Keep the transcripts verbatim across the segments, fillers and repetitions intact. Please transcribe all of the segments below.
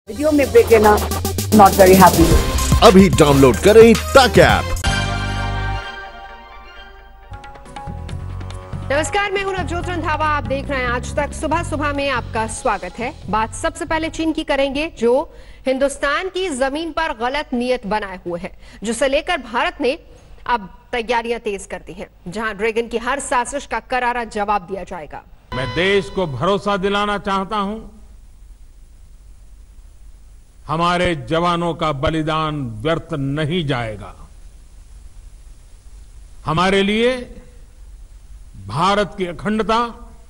Video में break लेना not very happy. अभी डाउनलोड करें तक ऐप। नमस्कार, मैं हूं नवजोत रंधावा। आप देख रहे हैं आज तक। सुबह सुबह में आपका स्वागत है। बात सबसे पहले चीन की करेंगे, जो हिंदुस्तान की जमीन पर गलत नियत बनाए हुए है, जिसे लेकर भारत ने अब तैयारियां तेज कर दी हैं, जहां ड्रैगन की हर साजिश का करारा जवाब दिया जाएगा। मैं देश को भरोसा दिलाना चाहता हूं, हमारे जवानों का बलिदान व्यर्थ नहीं जाएगा। हमारे लिए भारत की अखंडता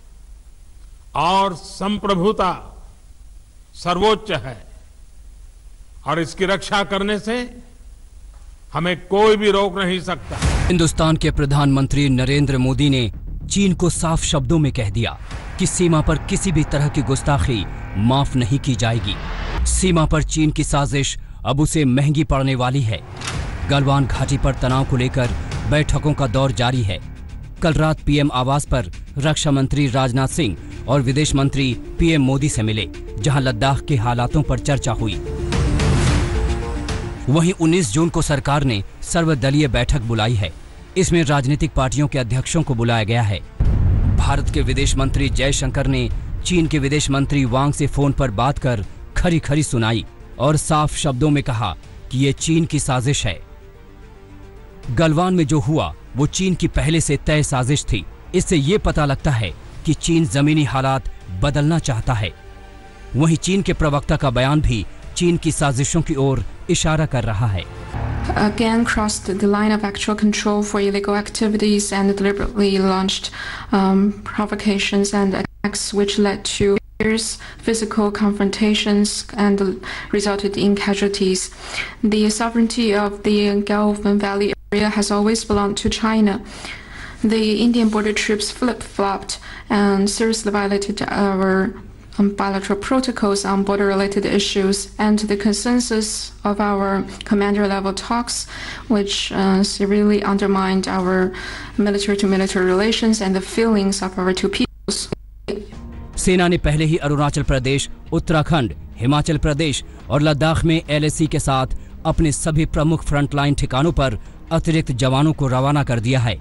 और संप्रभुता सर्वोच्च है और इसकी रक्षा करने से हमें कोई भी रोक नहीं सकता। हिंदुस्तान के प्रधानमंत्री नरेंद्र मोदी ने चीन को साफ शब्दों में कह दिया कि सीमा पर किसी भी तरह की गुस्ताखी माफ नहीं की जाएगी। सीमा पर चीन की साजिश अब उसे महंगी पड़ने वाली है। गलवान घाटी पर तनाव को लेकर बैठकों का दौर जारी है। कल रात पीएम आवास पर रक्षा मंत्री राजनाथ सिंह और विदेश मंत्री पीएम मोदी से मिले, जहां लद्दाख के हालातों पर चर्चा हुई। वहीं उन्नीस जून को सरकार ने सर्वदलीय बैठक बुलाई है। इसमें राजनीतिक पार्टियों के अध्यक्षों को बुलाया गया है। भारत के विदेश मंत्री जयशंकर ने चीन के विदेश मंत्री वांग से फोन पर बात कर खरी खरी सुनाई और साफ शब्दों में कहा कि ये चीन की साजिश है। गलवान में जो हुआ वो चीन की पहले से तय साजिश थी। इससे ये पता लगता है कि चीन जमीनी हालात बदलना चाहता है। वहीं चीन के प्रवक्ता का बयान भी चीन की साजिशों की ओर इशारा कर रहा है। Again crossed the line of actual control for illegal activities and deliberately launched um, provocations and attacks which led to fierce physical confrontations and resulted in casualties. The sovereignty of the Galvan Valley area has always belonged to China. The Indian border troops flip-flopped and seriously violated our um, bilateral protocols on border-related issues and the consensus of our commander-level talks, which uh, severely undermined our military-to-military relations and the feelings of our two peoples. सेना ने पहले ही अरुणाचल प्रदेश, उत्तराखंड, हिमाचल प्रदेश और लद्दाख में LAC के साथ अपने सभी प्रमुख फ्रंटलाइन ठिकानों पर अतिरिक्त जवानों को रवाना कर दिया है।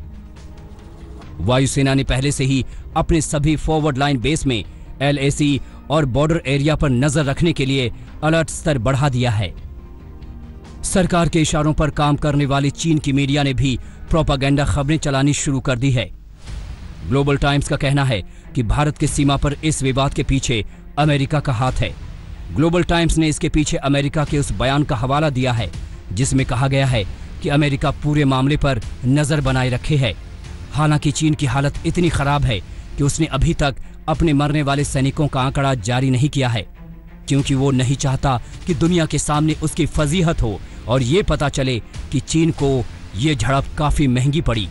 वायुसेना ने पहले से ही अपने सभी फॉरवर्ड लाइन बेस में एलएसी और बॉर्डर एरिया पर नजर रखने के लिए अलर्ट स्तर बढ़ा दिया है। सरकार के इशारों पर काम करने वाली चीन की मीडिया ने भी प्रोपागेंडा खबरें चलानी शुरू कर दी है। ग्लोबल टाइम्स का कहना है कि भारत की सीमा पर इस विवाद के पीछे अमेरिका का हाथ है। ग्लोबल टाइम्स ने इसके पीछे अमेरिका के उस बयान का हवाला दिया है जिसमें कहा गया है कि अमेरिका पूरे मामले पर नजर बनाए रखे है। हालांकि चीन की हालत इतनी खराब है कि उसने अभी तक अपने मरने वाले सैनिकों का आंकड़ा जारी नहीं किया है, क्योंकि वो नहीं चाहता कि दुनिया के सामने उसकी फजीहत हो और ये पता चले कि चीन को ये झड़प काफी महंगी पड़ी।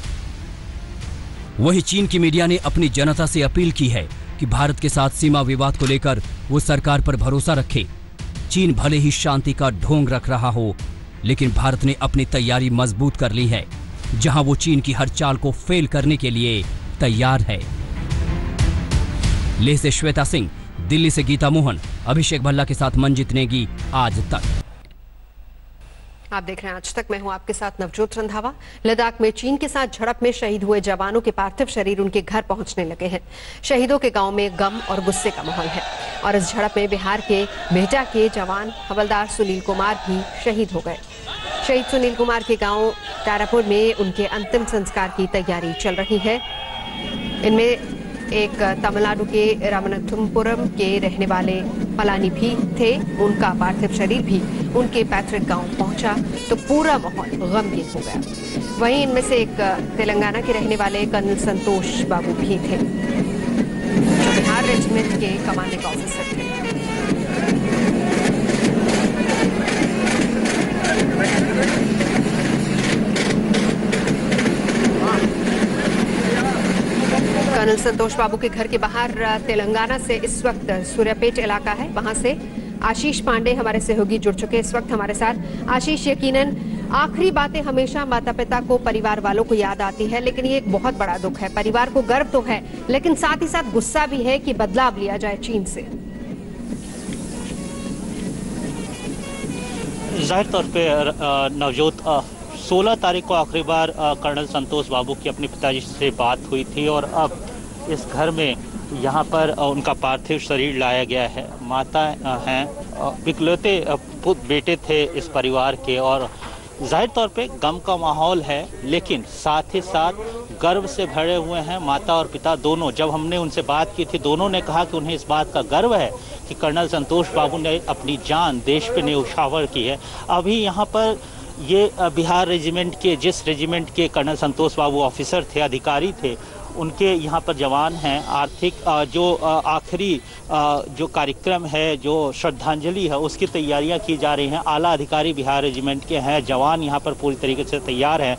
वहीं चीन की मीडिया ने अपनी जनता से अपील की है कि भारत के साथ सीमा विवाद को लेकर वो सरकार पर भरोसा रखे। चीन भले ही शांति का ढोंग रख रहा हो, लेकिन भारत ने अपनी तैयारी मजबूत कर ली है, जहां वो चीन की हर चाल को फेल करने के लिए तैयार है। लेह से श्वेता सिंह, दिल्ली से गीता मोहन, अभिषेक भल्ला के साथ मंजित नेगी, आज तक। आप देख रहे हैं आज तक। मैं हूं आपके साथ नवजोत रंधावा। लद्दाख में चीन के साथ झड़प में शहीद हुए जवानों के पार्थिव शरीर उनके घर पहुंचने लगे हैं। शहीदों के गांव में गम और गुस्से का माहौल है और इस झड़प में बिहार के बिहटा के जवान हवलदार सुनील कुमार भी शहीद हो गए। शहीद सुनील कुमार के गांव तारापुर में उनके अंतिम संस्कार की तैयारी चल रही है। इनमें एक तमिलनाडु के रामनाथपुरम के रहने वाले पलानी भी थे। उनका पार्थिव शरीर भी उनके पैतृक गांव पहुंचा तो पूरा माहौल गमगीन हो गया। वहीं इनमें से एक तेलंगाना के रहने वाले कर्नल संतोष बाबू भी थे, जो बिहार रेजिमेंट के कमांडिंग ऑफिसर थे। कर्नल संतोष बाबू के घर के बाहर तेलंगाना से इस वक्त सूर्यापेट इलाका है, वहां से आशीष पांडे हमारे सहयोगी जुड़ चुके हैं इस वक्त हमारे साथ। आशीष, यकीनन आखिरी बातें हमेशा माता पिता को, परिवार वालों को याद आती है, लेकिन ये एक बहुत बड़ा दुख है। परिवार को गर्व तो है, लेकिन साथ ही साथ गुस्सा भी है कि बदलाव लिया जाए चीन से। जाहिर तौर पे नवजोत सोलह तारीख को आखिरी बार कर्नल संतोष बाबू की अपने पिताजी से बात हुई थी और अब इस घर में यहाँ पर उनका पार्थिव शरीर लाया गया है। माता हैं, इकलौते बेटे थे इस परिवार के और जाहिर तौर पे गम का माहौल है, लेकिन साथ ही साथ गर्व से भरे हुए हैं माता और पिता दोनों। जब हमने उनसे बात की थी, दोनों ने कहा कि उन्हें इस बात का गर्व है कि कर्नल संतोष बाबू ने अपनी जान देश पे न्यौछावर की है। अभी यहाँ पर ये बिहार रेजिमेंट के, जिस रेजिमेंट के कर्नल संतोष बाबू ऑफिसर थे, अधिकारी थे, उनके यहाँ पर जवान हैं। आर्थिक जो आखिरी जो कार्यक्रम है, जो श्रद्धांजलि है, उसकी तैयारियां की जा रही हैं। आला अधिकारी बिहार रेजिमेंट के हैं, जवान यहाँ पर पूरी तरीके से तैयार हैं।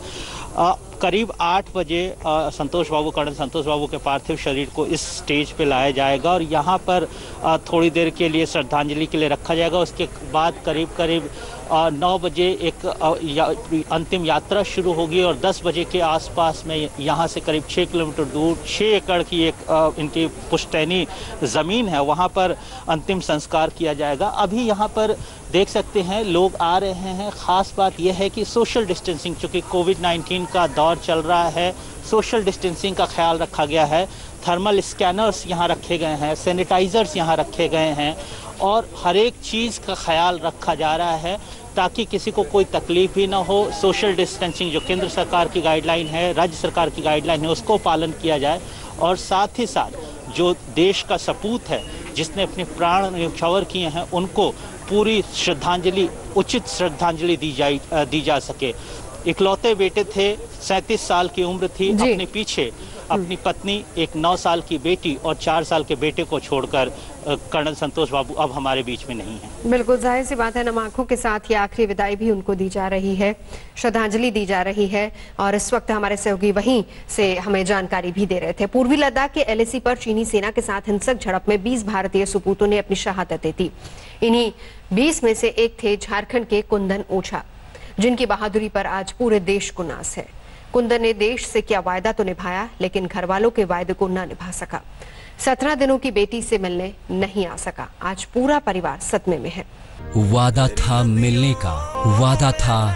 करीब आठ बजे संतोष बाबू, कर्नल संतोष बाबू के पार्थिव शरीर को इस स्टेज पे लाया जाएगा और यहाँ पर थोड़ी देर के लिए श्रद्धांजलि के लिए रखा जाएगा। उसके बाद करीब करीब नौ बजे एक या, अंतिम यात्रा शुरू होगी और दस बजे के आसपास में यहाँ से करीब छः किलोमीटर दूर छः एकड़ की एक इनकी पुश्तैनी ज़मीन है, वहाँ पर अंतिम संस्कार किया जाएगा। अभी यहाँ पर देख सकते हैं लोग आ रहे हैं। ख़ास बात यह है कि सोशल डिस्टेंसिंग, चूँकि कोविड नाइन्टीन का दौर चल रहा है, सोशल डिस्टेंसिंग का ख्याल रखा गया है। थर्मल स्कैनर्स यहाँ रखे गए हैं, सैनिटाइज़र्स यहाँ रखे गए हैं और हर एक चीज़ का ख्याल रखा जा रहा है ताकि किसी को कोई तकलीफ भी ना हो। सोशल डिस्टेंसिंग जो केंद्र सरकार की गाइडलाइन है, राज्य सरकार की गाइडलाइन है, उसको पालन किया जाए और साथ ही साथ जो देश का सपूत है, जिसने अपने प्राण न्यौछावर किए हैं, उनको पूरी श्रद्धांजलि, उचित श्रद्धांजलि दी जाए दी जा सके। इकलौते बेटे थे, सैंतीस साल की उम्र थी, अपने पीछे अपनी पत्नी, एक नौ साल की बेटी और चार साल के बेटे को छोड़कर कर्नल संतोष बाबू अब हमारे बीच में नहीं है। बिल्कुल जाहिर सी बात है, नम आंखों के साथ ये आखिरी विदाई भी उनको दी जा रही है, श्रद्धांजलि दी जा रही है और इस वक्त हमारे सहयोगी वहीं से हमें जानकारी भी दे रहे थे। पूर्वी लद्दाख के एलएसी पर चीनी सेना के साथ हिंसक झड़प में बीस भारतीय सपूतों ने अपनी शहादत दी। इन्हीं बीस में से एक थे झारखंड के कुंदन ओझा, जिनकी बहादुरी पर आज पूरे देश को नाज है। कुंदन ने देश से किया वायदा तो निभाया, लेकिन घर वालों के वायदे को न निभा सका। सत्रह दिनों की बेटी से मिलने नहीं आ सका। आज पूरा परिवार सदमे में है। वादा था मिलने का, वादा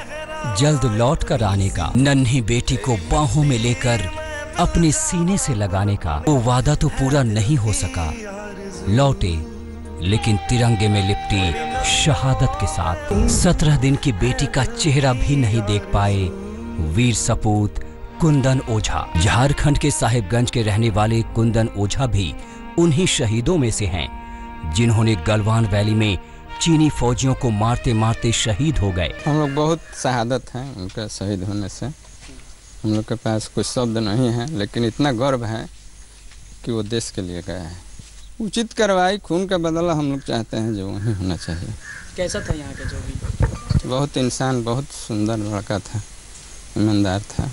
था जल्द लौट कर आने का, नन्ही बेटी को बाहों में लेकर अपने सीने से लगाने का। वो वादा तो पूरा नहीं हो सका। लौटे लेकिन तिरंगे में लिपटी शहादत के साथ। सत्रह दिन की बेटी का चेहरा भी नहीं देख पाए वीर सपूत कुंदन ओझा। झारखंड के साहिबगंज के रहने वाले कुंदन ओझा भी उन्हीं शहीदों में से हैं, जिन्होंने गलवान वैली में चीनी फौजियों को मारते मारते शहीद हो गए। हम लोग बहुत शहादत हैं उनका शहीद होने से। हम लोग के पास कुछ शब्द नहीं है, लेकिन इतना गर्व है कि वो देश के लिए गए हैं। उचित कार्रवाई, खून का बदला हम लोग चाहते हैं जो वही होना चाहिए। कैसा था यहाँ का जो भी? बहुत इंसान, बहुत सुंदर लड़का था, ईमानदार था।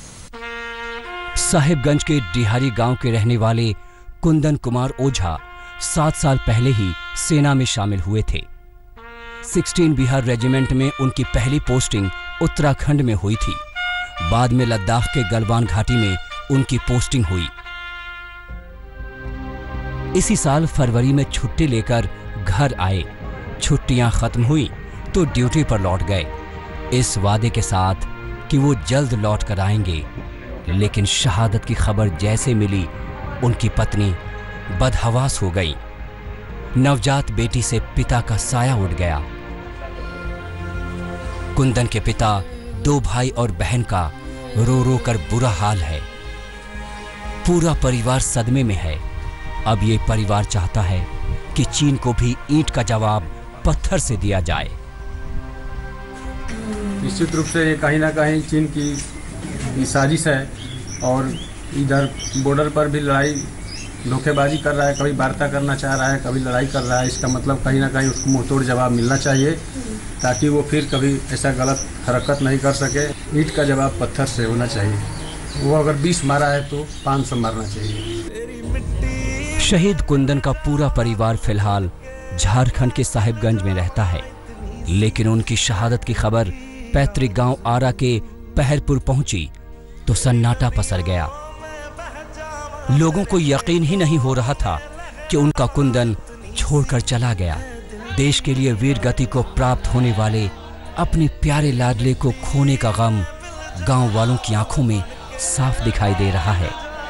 साहिबगंज के डिहारी गांव के रहने वाले कुंदन कुमार ओझा सात साल पहले ही सेना में शामिल हुए थे। सोलह बिहार रेजिमेंट में उनकी पहली पोस्टिंग उत्तराखंड में हुई थी। बाद में लद्दाख के गलवान घाटी में उनकी पोस्टिंग हुई। इसी साल फरवरी में छुट्टी लेकर घर आए। छुट्टियां खत्म हुई तो ड्यूटी पर लौट गए, इस वादे के साथ कि वो जल्द लौट कर आएंगे। लेकिन शहादत की खबर जैसे मिली, उनकी पत्नी बदहवास हो गई। नवजात बेटी से पिता का साया उठ गया। कुंदन के पिता, दो भाई और बहन का रो रो कर बुरा हाल है। पूरा परिवार सदमे में है। अब ये परिवार चाहता है कि चीन को भी ईंट का जवाब पत्थर से दिया जाए। निश्चित रूप से ये कहीं ना कहीं चीन की साजिश है और इधर बॉर्डर पर भी लड़ाई, धोखेबाजी कर रहा है। कभी वार्ता करना चाह रहा है, कभी लड़ाई कर रहा है। इसका मतलब कहीं ना कहीं उसको मुंहतोड़ जवाब मिलना चाहिए, ताकि वो फिर कभी ऐसा गलत हरकत नहीं कर सके। ईंट का जवाब पत्थर से होना चाहिए। वो अगर बीस मारा है तो पाँच सौ मारना चाहिए। शहीद कुंदन का पूरा परिवार फिलहाल झारखंड के साहिबगंज में रहता है, लेकिन उनकी शहादत की खबर पैतृक गांव आरा के पहरपुर पहुंची तो सन्नाटा पसर गया। लोगों को यकीन ही नहीं हो रहा था कि उनका कुंदन छोड़कर चला गया। देश के लिए वीर गति को प्राप्त होने वाले अपने प्यारे लाडले को खोने का गम गांव वालों की आंखों में साफ दिखाई दे रहा है।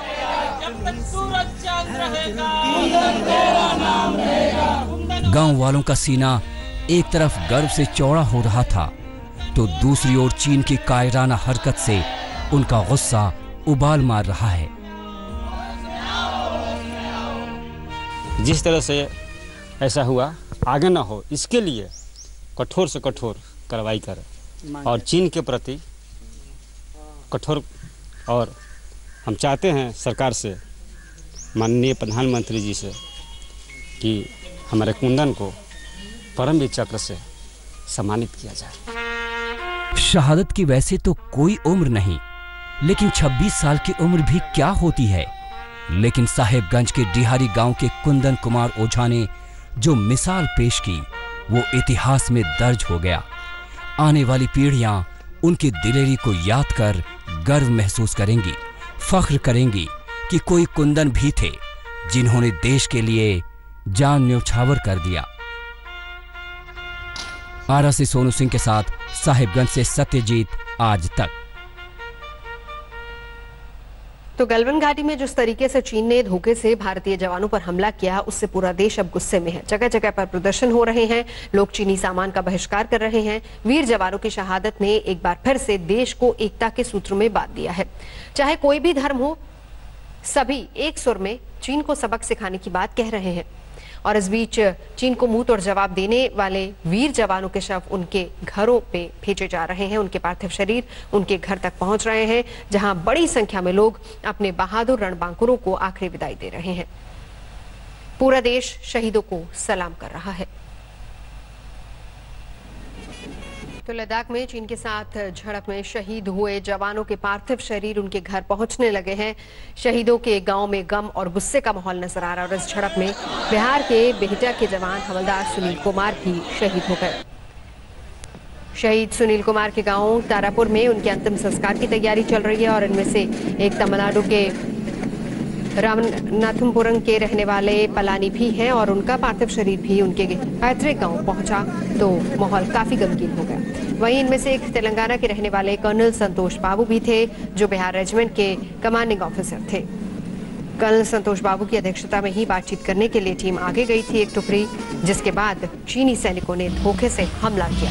गांव वालों का सीना एक तरफ गर्व से चौड़ा हो रहा था तो दूसरी ओर चीन की कायराना हरकत से उनका गुस्सा उबाल मार रहा है। जिस तरह से ऐसा हुआ आगे ना हो, इसके लिए कठोर से कठोर कार्रवाई करें और चीन के प्रति कठोर। और हम चाहते हैं सरकार से, माननीय प्रधानमंत्री जी से, कि हमारे कुंदन को परमवीर चक्र से सम्मानित किया जाए। शहादत की वैसे तो कोई उम्र नहीं, लेकिन छब्बीस साल की उम्र भी क्या होती है। लेकिन साहेबगंज के डिहारी गांव के कुंदन कुमार ओझा ने जो मिसाल पेश की वो इतिहास में दर्ज हो गया। आने वाली पीढ़ियां उनकी दिलेरी को याद कर गर्व महसूस करेंगी, फख्र करेंगी कि कोई कुंदन भी थे जिन्होंने देश के लिए जान न्यौछावर कर दिया। आरा से सोनू सिंह के साथ साहिबगंज से सत्यजीत, आज तक। तो गलवान घाटी में जिस तरीके से चीन ने धोखे से भारतीय जवानों पर हमला किया, उससे पूरा देश अब गुस्से में है। जगह जगह पर प्रदर्शन हो रहे हैं, लोग चीनी सामान का बहिष्कार कर रहे हैं। वीर जवानों की शहादत ने एक बार फिर से देश को एकता के सूत्रों में बांध दिया है। चाहे कोई भी धर्म हो, सभी एक सुर में चीन को सबक सिखाने की बात कह रहे हैं। और इस बीच चीन को मुंह तोड़ जवाब देने वाले वीर जवानों के शव उनके घरों पे भेजे जा रहे हैं। उनके पार्थिव शरीर उनके घर तक पहुंच रहे हैं, जहां बड़ी संख्या में लोग अपने बहादुर रणबांकुरों को आखिरी विदाई दे रहे हैं। पूरा देश शहीदों को सलाम कर रहा है। तो लद्दाख में चीन के साथ झड़प में शहीद हुए जवानों के पार्थिव शरीर उनके घर पहुंचने लगे हैं। शहीदों के गांव में गम और गुस्से का माहौल नजर आ रहा है और इस झड़प में बिहार के बिहटा के जवान हवलदार सुनील कुमार भी शहीद हो गए। शहीद सुनील कुमार के गांव तारापुर में उनके अंतिम संस्कार की तैयारी चल रही है और इनमें से एक तमिलनाडु के रामनाथपुरम के रहने वाले पलानी भी हैं और उनका पार्थिव शरीर भी उनके पैतृक गांव पहुंचा तो माहौल काफी गमगीन हो गया। वहीं इनमें से एक तेलंगाना के रहने वाले कर्नल संतोष बाबू भी थे, जो बिहार रेजिमेंट के कमांडिंग ऑफिसर थे। कर्नल संतोष बाबू की अध्यक्षता में ही बातचीत करने के लिए टीम आगे गई थी एक टुकड़ी, जिसके बाद चीनी सैनिकों ने धोखे से हमला किया।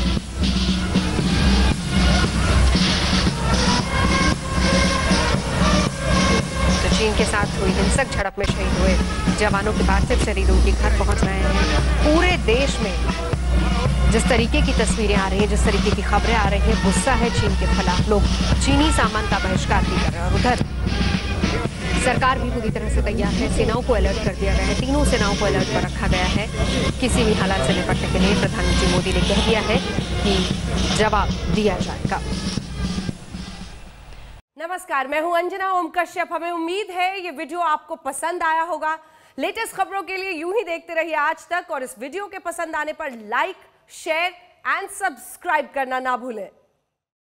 चीन के साथ हुई हिंसक झड़प में शहीद हुए जवानों के पार्थिव शरीर उनके घर पहुंच रहे हैं। पूरे देश में जिस तरीके की तस्वीरें आ रही हैं, जिस तरीके की खबरें आ रही हैं, गुस्सा है चीन के खिलाफ। लोग चीनी सामान का बहिष्कार भी कर रहे हैं और उधर सरकार भी पूरी तरह से तैयार है। सेनाओं को अलर्ट कर दिया गया है, तीनों सेनाओं को अलर्ट पर रखा गया है। किसी भी हालात से निपटने के लिए प्रधानमंत्री मोदी ने कह दिया है कि जवाब दिया जाएगा। नमस्कार, मैं हूं अंजना ओम कश्यप। हमें उम्मीद है ये वीडियो आपको पसंद आया होगा। लेटेस्ट खबरों के लिए यूं ही देखते रहिए आज तक और इस वीडियो के पसंद आने पर लाइक, शेयर एंड सब्सक्राइब करना ना भूलें।